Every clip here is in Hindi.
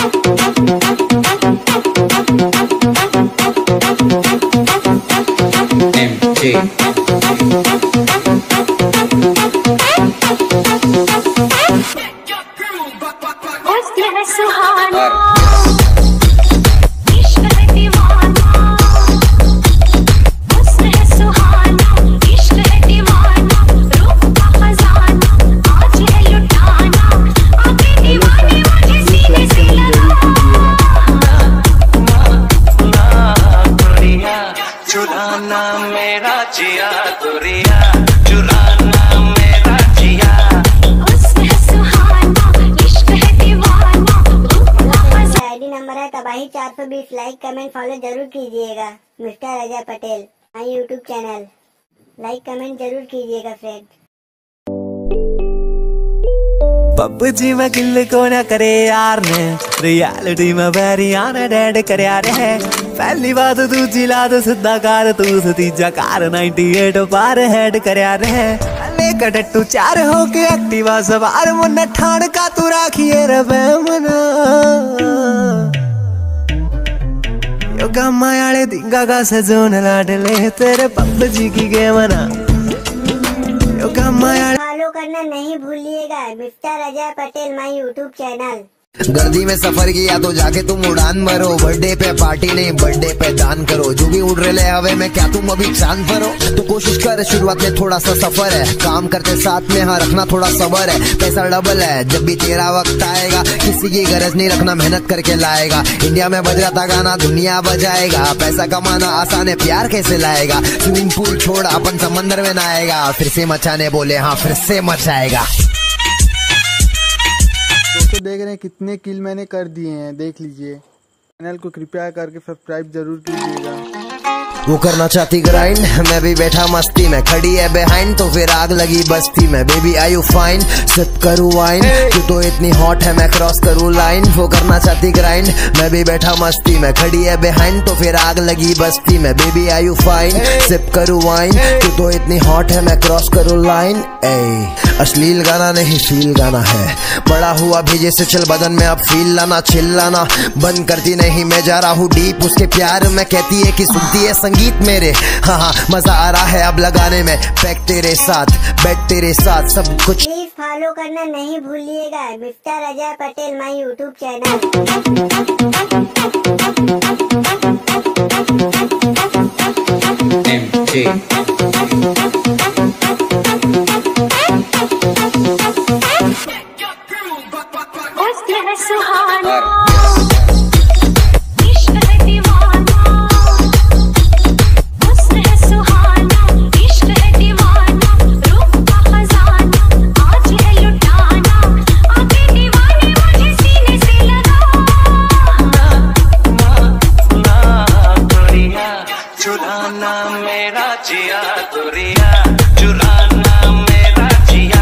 चुराना मेरा जिया दुरिया, चुराना मेरा जिया। आईडी नंबर है तबाही 420। लाइक कमेंट फॉलो जरूर कीजिएगा mister Ajay Patel my YouTube channel. Like comment जरूर कीजिएगा फ्रेंड। पबजी में किल को न करे यार ने, रियलिटी में बैरिया ने डेड कर यार है। पहली बात दूजी लाद सिद्धा कार तू तीजा कार 98 पार हेड कर यार है। लेकर टट्टू 4 हो के एक्टिवा सवार मुन्ना ठाण का तू राखिए रबे मना। यो गम्मा याले दिंगा का सजोन लाडले तेरे पबजी की गेम ना। यो गम्मा फॉलो करना नहीं भूलिएगा mister Ajay Patel my YouTube channel. गर्दी में सफर किया तो जाके तुम उड़ान भरो। बर्थडे पे पार्टी नहीं बर्थडे पे दान करो। जो भी उड़ रहे हवे में क्या तुम अभी चांद पर हो? तो कोशिश कर, शुरुआत में थोड़ा सा सफर है। काम करते साथ में हाँ रखना थोड़ा सबर है। पैसा डबल है जब भी तेरा वक्त आएगा। किसी की गरज नहीं रखना, मेहनत करके लाएगा। इंडिया में बज रहा था गाना दुनिया बजाएगा। पैसा कमाना आसान है, प्यार कैसे लाएगा? स्विमिंग पूल छोड़ अपन समंदर में नहाएगा। फिर से मचाने बोले हाँ फिर से मचाएगा। दोस्तों देख रहे हैं कितने किल मैंने कर दिए हैं, देख लीजिए। चैनल को कृपया करके सब्सक्राइब जरूर कीजिएगा। वो करना चाहती ग्राइंड, मैं भी बैठा मस्ती में। खड़ी है बिहाइंड तो फिर आग लगी बस्ती में। Baby I you fine, sip करूँ वाइन, तू तो इतनी हॉट है मैं क्रॉस करूँ लाइन। वो करना चाहती ग्राइंड, मैं भी बैठा मस्ती में। खड़ी है बिहाइंड तो फिर आग लगी बस्ती में। Baby I you fine, sip करूँ वाइन, तू तो इतनी हॉट है मैं क्रॉस करूँ लाइन। अश्लील गाना नहीं फील गाना है। बड़ा हुआ भेजे से चल बदन में अब फील लाना। चिल्लाना बंद करती नहीं, मैं जा रहा हूँ डीप उसके प्यार में। कहती है कि सुनती है संगीत मेरे। हाँ हाँ मजा आ रहा है अब लगाने में। पैक तेरे साथ बेड तेरे साथ सब कुछ। प्लीज फॉलो करना नहीं भूलिएगा mister Ajay Patel my YouTube channel. चुराना मेरा जिया दुरिया, चुराना मेरा जिया।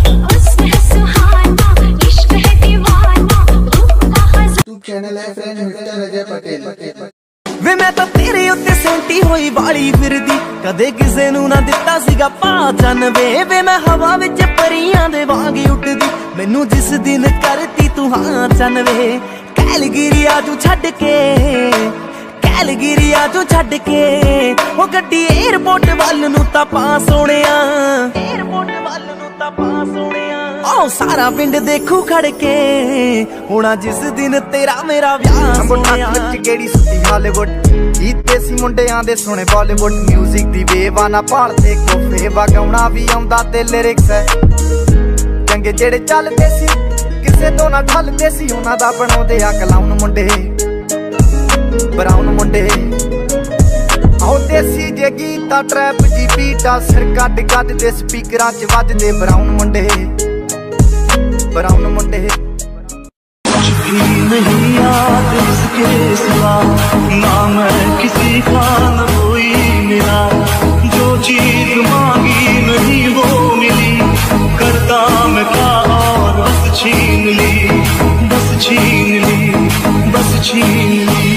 यूट्यूब चैनल है फ्रेंड मिस्टर अजय पटेल। वे मैं तो तेरे उत्ते सेंटी होई वाली फिरदी, कदे किसे नू ना दिता सीगा पहचान वे मैं हवा विच परियां दे वांग उड़दी। मैनू जिस दिन करती तू हाँ चन वे। कैलगिरिया तू छड्ड के, कैलगिरिया तू छड्ड के वो गड्डी एयरपोर्ट वल नू तां पा सोहणिया। एयरपोर्ट वल नू तां पा सोहणिया। ओ सारा पिंड देखू खड़ के होना जिस दिन तेरा मेरा विआह सोहणिया। केड़ी सुती हॉलीवुड देसी मुंडियां दे सोहणे बॉलीवुड। म्यूजिक दी वेव ना भालदे कोफे वगाउणा भी आउंदा ते लिरिक्स है। चंगे जेड़े चलदे सी किसे तो ना ढलदे सी, उन्हां दा बनाउंदे आ क्लाउन मुंडे ब्राउन मुंडे। आओ देसी जे गीता ट्रैप जी बीटा सिर कट कट दे स्पीकरां च वजदे ब्राउन मुंडे ब्राउन मुंडे। कुछ भी नहीं याद इसके सिवा, ना मैं किसी का न कोई मिला। जो चीज मांगी नहीं वो मिली, करता मैं क्या और बस छीन ली, बस छीन ली, बस छीन ली।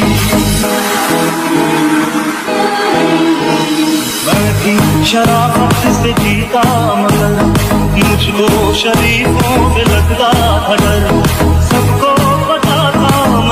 मैं भी शराफत से जीता मगर मुझको शरीफों पे लगता था डर। सबको पता था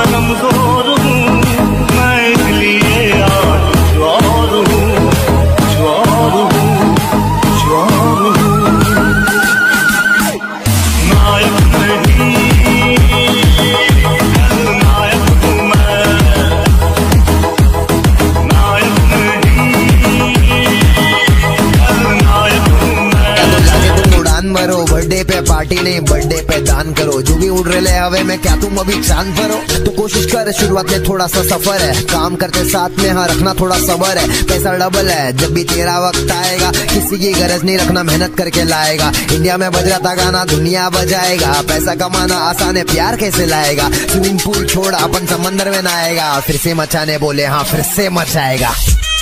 बर्थडे पे पार्टी नहीं, बर्थडे पे दान करो। जो भी उड़ रहे हवे में, क्या तुम अभी चांद पर हो? तो कोशिश कर, शुरुआत में थोड़ा सा सफर है, काम करते साथ में हाँ रखना थोड़ा सबर है। पैसा डबल है जब भी तेरा वक्त आएगा, किसी की गरज नहीं रखना, मेहनत करके लाएगा। इंडिया में बज रहा था गाना, दुनिया बजाएगा। पैसा कमाना आसान है, प्यार कैसे लाएगा? स्विमिंग पूल छोड़ अपन समंदर में नहाएगा। फिर से मचाने बोले हाँ, फिर से मचाएगा।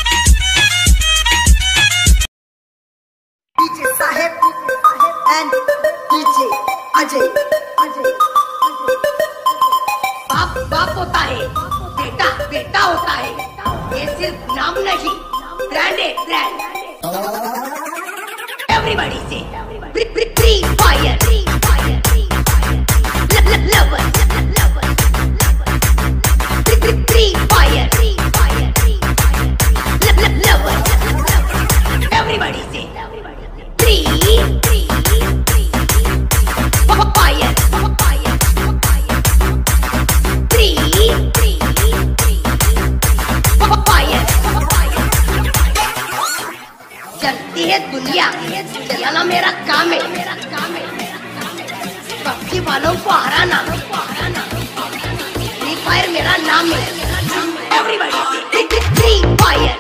बाप बाप होता है, बेटा बेटा होता है। ये सिर्फ नाम नहीं, ब्रांड है, ब्रांड। एवरीबॉडी से free fire, lover, free fire, lover. Everybody से फ्री फायर, चलती है दुनिया, चलाना मेरा काम है। पक्षी वालों को हराना, फ्री फायर मेरा नाम है। Everybody free fire,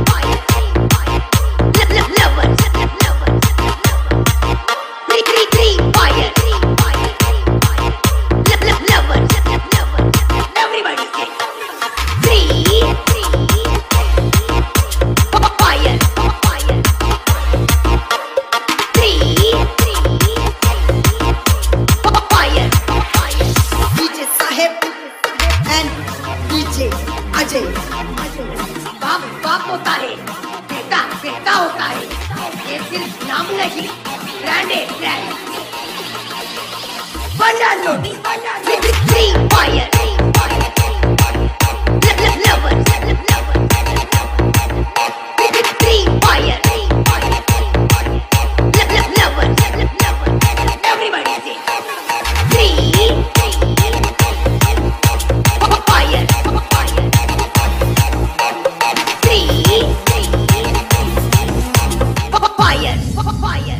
lover, free fire, lover. Everybody से free fire, DJ Saheb and DJ Ajay. बाप बाप होता है, बेटा बेटा होता है। ये सिर्फ नाम नहीं, ब्रांड है, ब्रांड। बना लो Free fire, lover, free fire, lover. Everybody से फ्री फायर, फायर।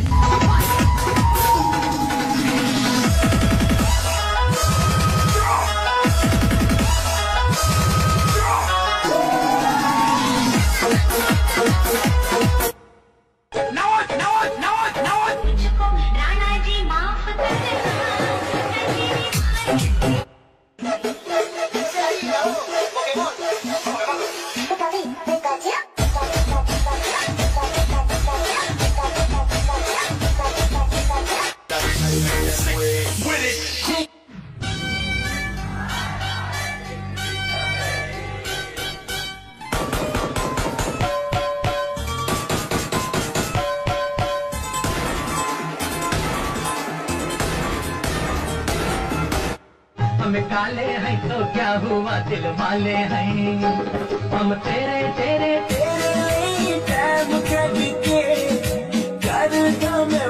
हम काले हैं तो क्या हुआ, दिल वाले हैं हम। तेरे तेरे तेरे टाइम कद के कर दो मैं।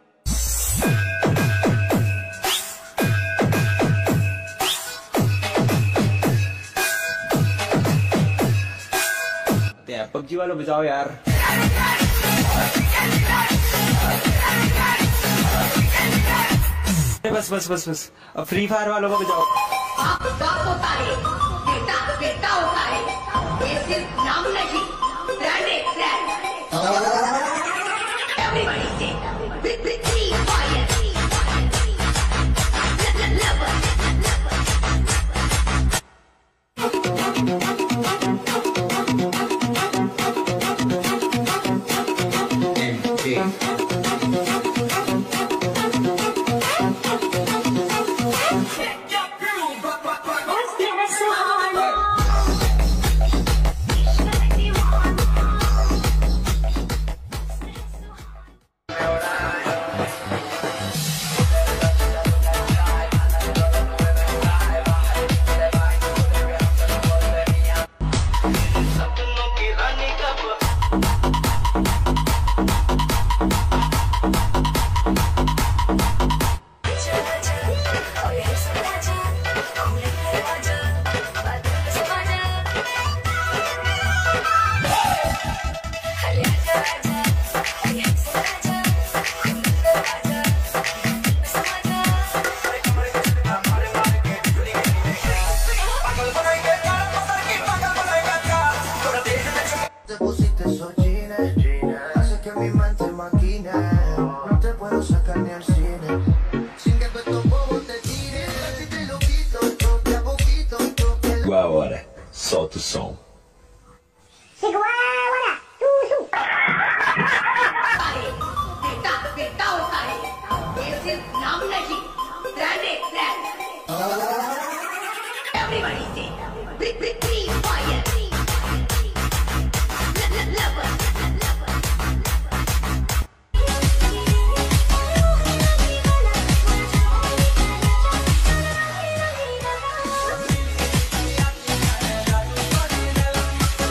पबजी वालों बजाओ यार। बस बस बस बस, अब फ्री फायर वालों को बजाओ। बाप बाप होता है, बेटा बेटा होता है। ये सिर्फ नाम नहीं, ब्रांड है, ब्रांड। एवरीबॉडी से फ्री फायर, लवर। नहीं, branded brand. Everybody say, free fire. Lover.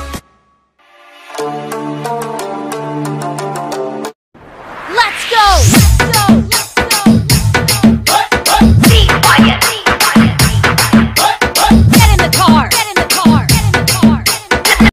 Let's go!